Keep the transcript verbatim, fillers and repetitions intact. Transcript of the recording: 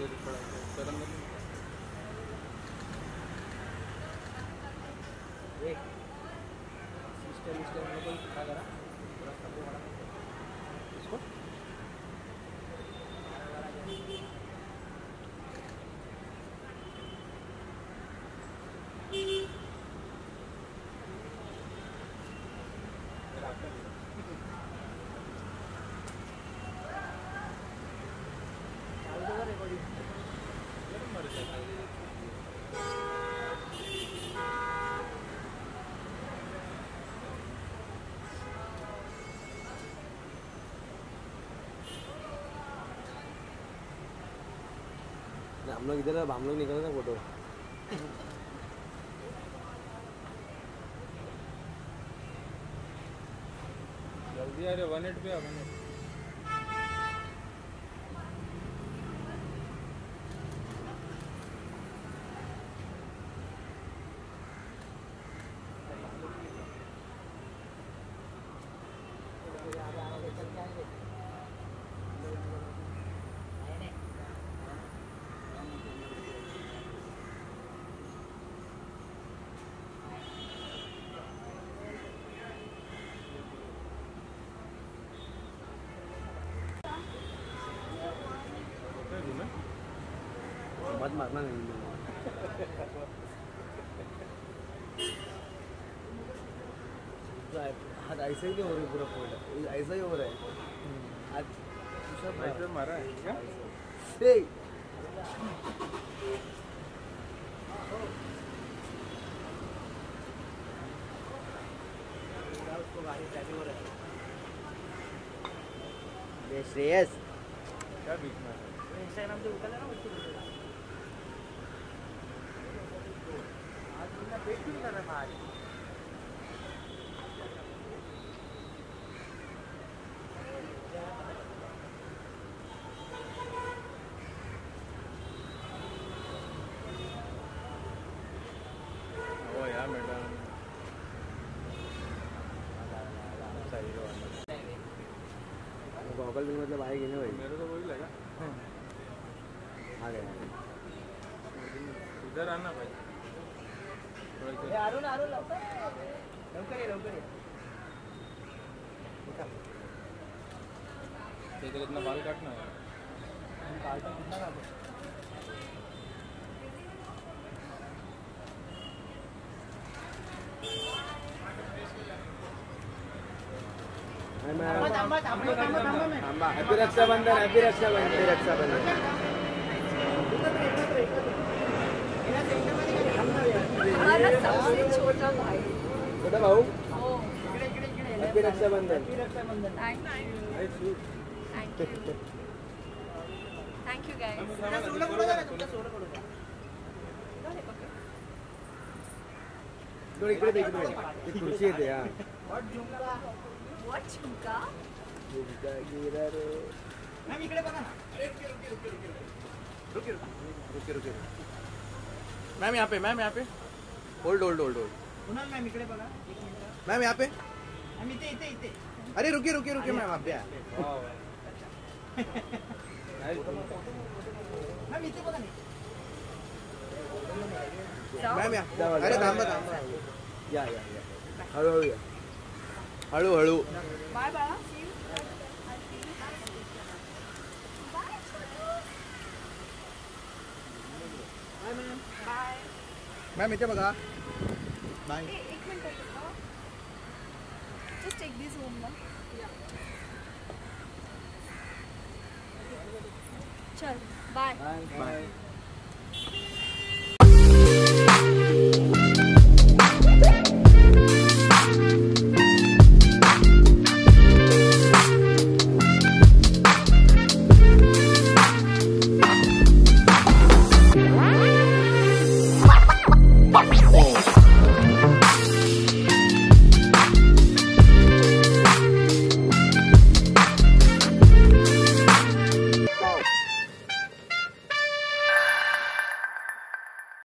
हम लोग इधर हम लोग निकल रहे हैं फोटो जल्दी आ रहे वन एट पे आ वन एट मत मारना नहीं आज ऐसा ही क्यों हो रहा है पूरा फोल्ड ऐसा ही हो रहा है आज ऐसे मारा है क्या उसको गाड़ी ड्राइविंग हो रहा है श्रेयस क्या बीच में इंस्टाग्राम पे उतर ना बच्चे आज बिना पेट क्यों कर रहा है आज ओ यार मैडम गॉगल भी मतलब आएगी ना भाई मेरे को वही लगा आ गया इधर आना भाई ए अरुण अरुण लवकर लवकर ये लवकर ये इधर इतना बाल काटना है काटना कितना काटो हैप्पी रक्षाबंधन हैप्पी रक्षाबंधन रक्षाबंधन छोटा भाई छोटा भाऊ happy Rakshabandhan thank you guys थोड़ी इकडे देख रे ती खुर्ची येते हां व्हाट झुमका झुमका गिरा रे मॅम इकडे बघा ना रुके रुके रुके मैम यहाँ पे मैम यहाँ पे hold hold hold hold Kunal ma'am इकडे बघा एक मिनिट मैम यहाँ पे मॅम इथे इथे इथे अरे रुकिए रुकिए रुकिए मैम आप क्या मॅम इथे बघा ना मैम या अरे थांबा थांबा या या या हळू हळू या हळू हळू बाय बाय बाय मैम इथे बघा बाय एक minute just take this home ना चल बाय बाय